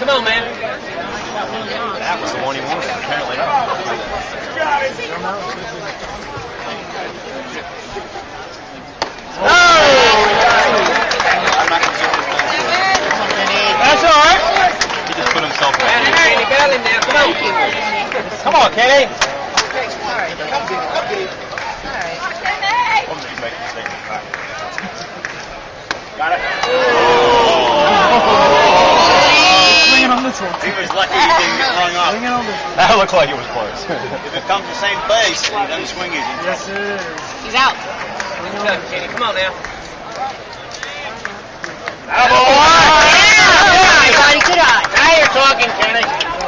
Come on, man. That was the one he wanted, apparently. That's all right. He just put himself in. Kenny, battle him now. Come on. Come on, Kenny. Got it. He was lucky he didn't get rung up. That looked like it was close. If it comes the same place, he doesn't swing easy. Yes, sir. He's out. Good, Kenny. Come on now. Yeah! Good eye. Now you're talking, Kenny.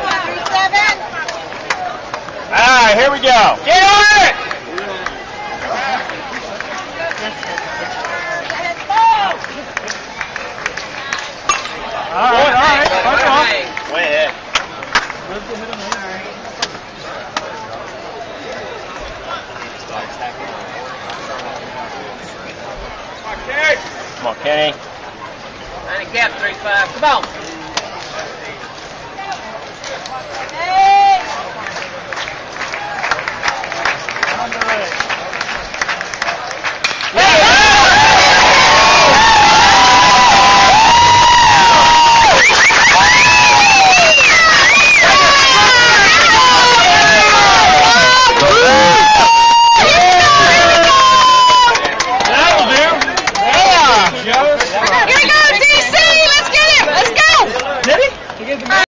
All right, here we go. Get on it! All right. Punch off. Way ahead. Come on, Kenny. Handicap 3-5. Come on.